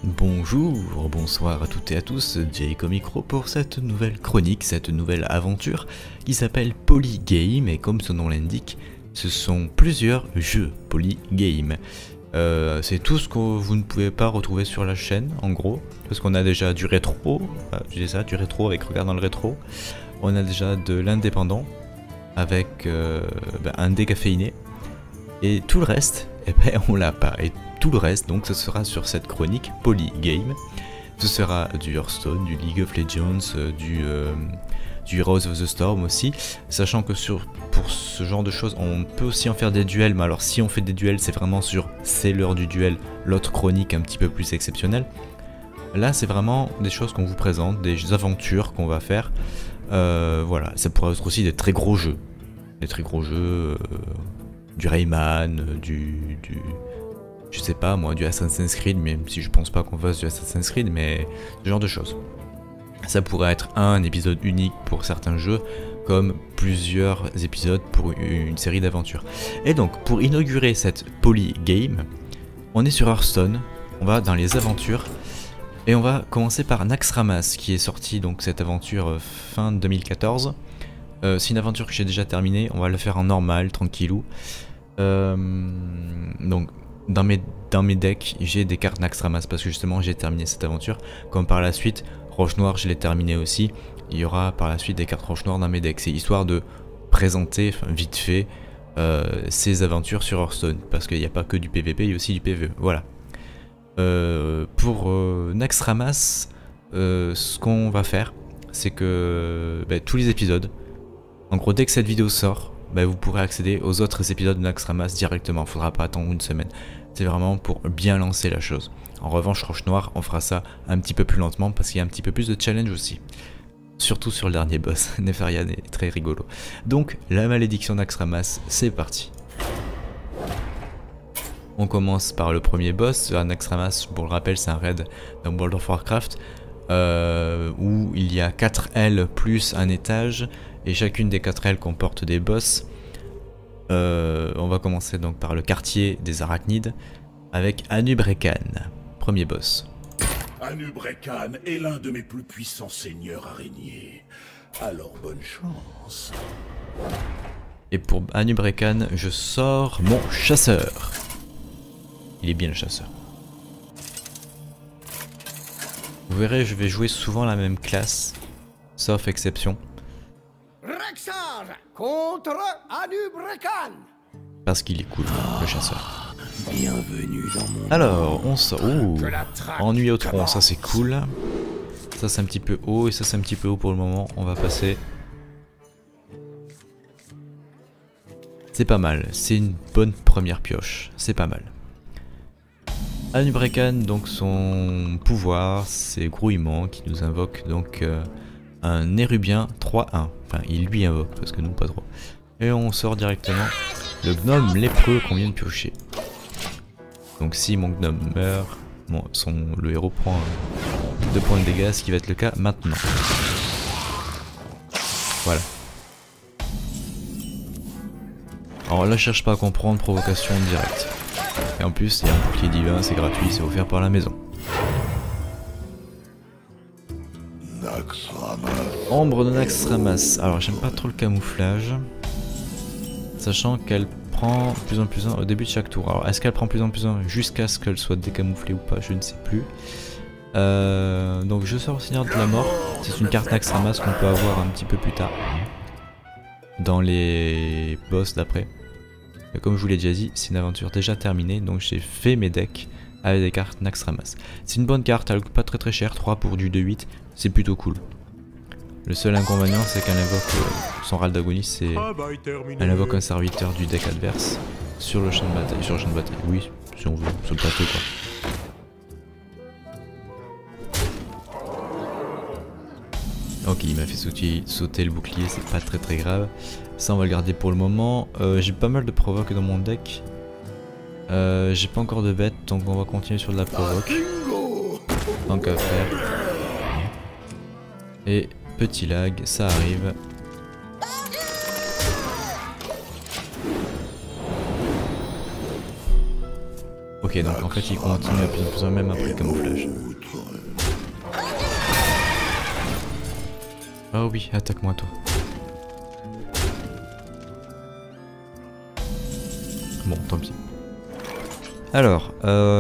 Bonjour, bonsoir à toutes et à tous, Jayco Micro pour cette nouvelle chronique, cette nouvelle aventure qui s'appelle Polygame et comme son nom l'indique, ce sont plusieurs jeux Polygame. C'est tout ce que vous ne pouvez pas retrouver sur la chaîne en gros, parce qu'on a déjà du rétro, je dis ça, du rétro avec Regarde dans le rétro, on a déjà de l'indépendant avec un décaféiné et tout le reste, eh ben, on l'a pas. Et tout le reste, donc ce sera sur cette chronique Polygame. Ce sera du Hearthstone, du League of Legends, du Heroes of the Storm aussi. Sachant que pour ce genre de choses, on peut aussi en faire des duels. Mais alors si on fait des duels, c'est vraiment sur C'est l'heure du duel, l'autre chronique un petit peu plus exceptionnelle. Là, c'est vraiment des choses qu'on vous présente, des aventures qu'on va faire. Voilà, ça pourrait être aussi des très gros jeux. Des très gros jeux, du Rayman, je sais pas moi, du Assassin's Creed, même si je pense pas qu'on fasse du Assassin's Creed, mais ce genre de choses. Ça pourrait être un épisode unique pour certains jeux, comme plusieurs épisodes pour une série d'aventures. Et donc, pour inaugurer cette Polygame, on est sur Hearthstone, on va dans les aventures, et on va commencer par Naxxramas, qui est sorti donc cette aventure fin 2014. C'est une aventure que j'ai déjà terminée, on va le faire en normal, tranquillou. Donc dans mes decks j'ai des cartes Naxxramas parce que justement j'ai terminé cette aventure. Comme par la suite Roche Noire je l'ai terminé aussi, il y aura par la suite des cartes Roche Noire dans mes decks. C'est histoire de présenter vite fait ces aventures sur Hearthstone, parce qu'il n'y a pas que du PVP, il y a aussi du PVE, voilà. Pour Naxxramas, ce qu'on va faire c'est que tous les épisodes, en gros dès que cette vidéo sort, vous pourrez accéder aux autres épisodes de Naxxramas directement, il ne faudra pas attendre une semaine. C'est vraiment pour bien lancer la chose. En revanche, Roche Noire, on fera ça un petit peu plus lentement parce qu'il y a un petit peu plus de challenge aussi. Surtout sur le dernier boss, Nefarian est très rigolo. Donc, la malédiction Naxxramas, c'est parti. On commence par le premier boss. Naxxramas, pour le rappel, c'est un raid dans World of Warcraft où il y a 4 ailes plus un étage. Et chacune des 4 ailes comporte des boss. On va commencer donc par le quartier des arachnides avec Anub'Rekhan, premier boss. Anub'Rekhan est l'un de mes plus puissants seigneurs araignées. Alors bonne chance. Et pour Anub'Rekhan, je sors mon chasseur. Il est bien le chasseur. Vous verrez, je vais jouer souvent la même classe, sauf exception. Rexxar contre Anub'Rekhan. Parce qu'il est cool, le chasseur. Bienvenue dans mon... Alors, on sort... Ouh, ennui au tronc, ça c'est cool. Ça c'est un petit peu haut et ça c'est un petit peu haut pour le moment. On va passer. C'est pas mal, c'est une bonne première pioche. C'est pas mal. Anub'Rekhan, donc son pouvoir, c'est Grouillement qui nous invoque donc un Érubien 3-1. Enfin, il lui invoque parce que nous pas trop. Et on sort directement le gnome lépreux qu'on vient de piocher. Donc si mon gnome meurt, le héros prend 2 points de dégâts, ce qui va être le cas maintenant. Voilà. Alors là, cherche pas à comprendre, provocation directe. Et en plus, il y a un bouclier divin, c'est gratuit, c'est offert par la maison. Ombre de Naxxramas. Alors j'aime pas trop le camouflage, sachant qu'elle prend plus en plus 1 au début de chaque tour. Alors est-ce qu'elle prend plus en plus 1 jusqu'à ce qu'elle soit décamouflée ou pas, je ne sais plus. Donc je sors au Seigneur de la Mort. C'est une carte Naxxramas qu'on peut avoir un petit peu plus tard dans les boss d'après. Comme je vous l'ai déjà dit, c'est une aventure déjà terminée, donc j'ai fait mes decks avec des cartes Naxxramas. C'est une bonne carte, elle coûte pas très cher, 3 pour du 2-8, c'est plutôt cool. Le seul inconvénient, c'est qu'elle invoque son râle d'agonie, c'est elle invoque un serviteur du deck adverse sur le champ de bataille. Sur le champ de bataille, oui, si on veut, sur le plateau quoi. Ok, il m'a fait sauter le bouclier, c'est pas très grave. Ça on va le garder pour le moment. J'ai pas mal de provoques dans mon deck. J'ai pas encore de bêtes, donc on va continuer sur de la provoque. Tant qu'à faire. Et petit lag, ça arrive. Ok, Ok, donc en fait il continue à plus en plus même après le camouflage. Oh oui, attaque-moi toi. Bon, tant pis. Alors,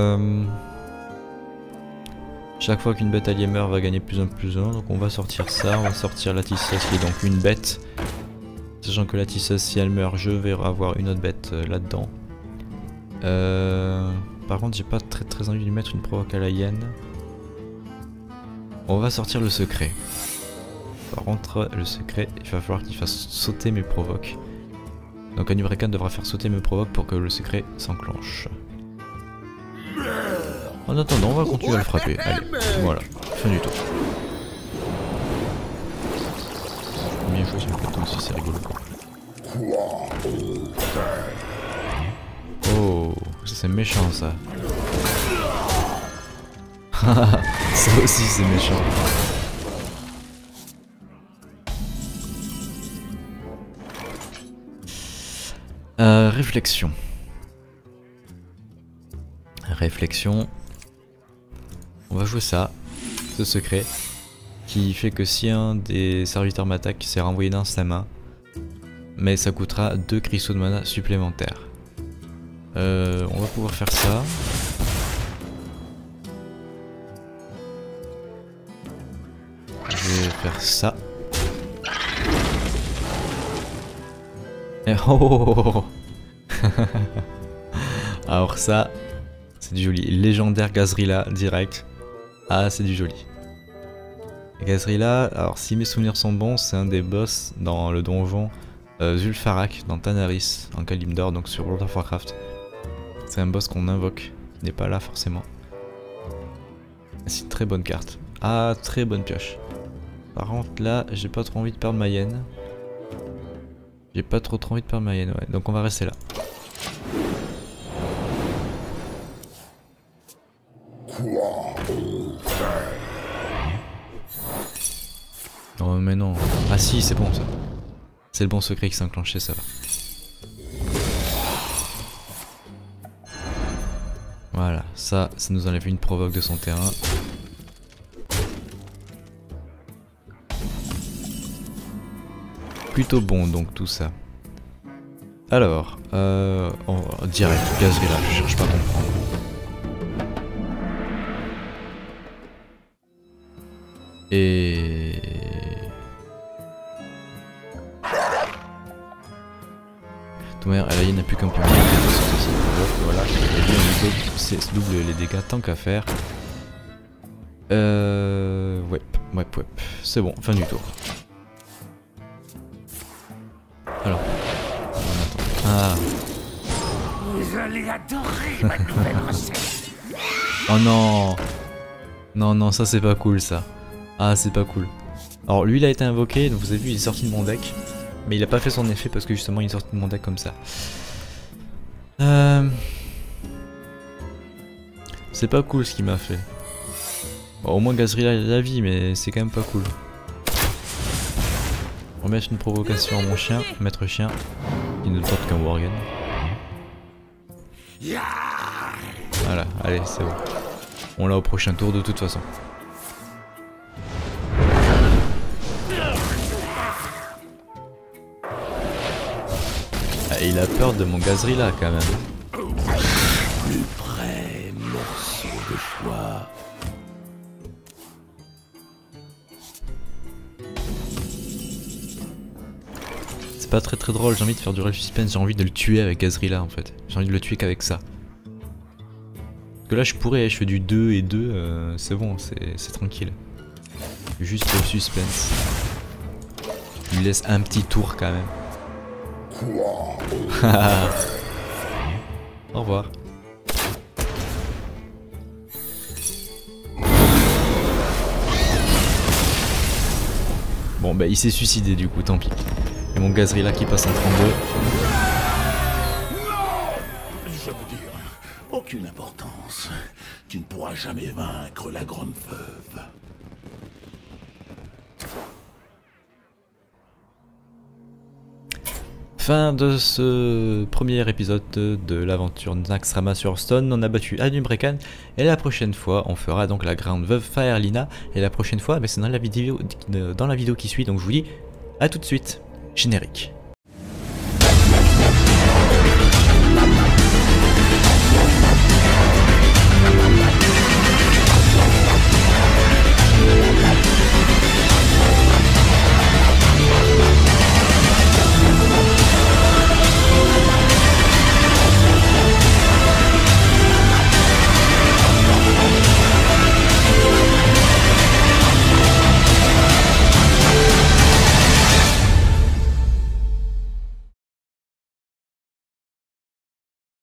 chaque fois qu'une bête alliée meurt, va gagner plus 1 plus 1. Donc on va sortir ça, on va sortir la tisseuse qui est donc une bête. Sachant que la tisseuse, si elle meurt, je vais avoir une autre bête là-dedans. Par contre, j'ai pas très envie de lui mettre une provoque à la hyène. On va sortir le secret. Par contre, le secret, il va falloir qu'il fasse sauter mes provoques. Donc Anubrekan devra faire sauter mes provoques pour que le secret s'enclenche. En attendant, on va continuer à le frapper. Allez, voilà, fin du tour. Bien joué sur le plateau aussi, c'est rigolo. Oh, c'est méchant ça. Ça aussi c'est méchant. Réflexion. Réflexion. On va jouer ça, ce secret, qui fait que si un des serviteurs m'attaque, c'est renvoyé dans sa main, mais ça coûtera 2 cristaux de mana supplémentaires. On va pouvoir faire ça. Je vais faire ça. Et oh. Alors ça, c'est du joli. Légendaire Gazrilla direct. Ah, c'est du joli. Gazrilla, alors si mes souvenirs sont bons, c'est un des boss dans le donjon Zul'Farrak, dans Tanaris, en Kalimdor, donc sur World of Warcraft. C'est un boss qu'on invoque, qui n'est pas là forcément. C'est une très bonne carte. Ah, très bonne pioche. Par contre là, j'ai pas trop envie de perdre ma hyène. J'ai pas trop envie de perdre ma hyène, ouais. Donc on va rester là. Oh mais non. Ah si, c'est bon ça. C'est le bon secret qui s'est enclenché, ça va. Voilà, ça nous enlève une provoque de son terrain. Plutôt bon donc tout ça. Alors, direct, Gazrilla, je cherche pas à comprendre. Et... tout manière, la hyène n'a plus qu'un point. Voilà, et lui on double les dégâts tant qu'à faire. Ouais, c'est bon, fin du tour. Alors, on attend. Ah. Vous allez adorer ma nouvelle recette. Oh non. Non, ça c'est pas cool ça. Ah, c'est pas cool. Alors lui il a été invoqué, donc vous avez vu il est sorti de mon deck. Mais il a pas fait son effet parce que justement il est sorti de mon deck comme ça. C'est pas cool ce qu'il m'a fait. Bon, au moins Gazrilla il a la vie, mais c'est quand même pas cool. On va mettre une provocation à mon chien, maître chien, qui ne tente qu'un worgen. Voilà, allez, c'est bon. On l'a au prochain tour de toute façon. Ah, il a peur de mon Gazrilla quand même. Plus près, morceau de foie. C'est pas très drôle, j'ai envie de faire durer le suspense, j'ai envie de le tuer avec Gazrilla en fait. J'ai envie de le tuer qu'avec ça. Parce que là je pourrais, je fais du 2 et 2, c'est bon, c'est tranquille. Juste le suspense. Je lui laisse un petit tour quand même. Au revoir. Bon bah il s'est suicidé du coup, tant pis. Et mon Gazrilla qui passe en 32. Je veux dire, aucune importance. Tu ne pourras jamais vaincre la grande veuve. Fin de ce premier épisode de l'aventure Naxxramas sur Hearthstone. On a battu Anub'Rekhan et la prochaine fois on fera donc la grande veuve Faerlina. Et la prochaine fois c'est dans la vidéo qui suit, donc je vous dis à tout de suite. Générique.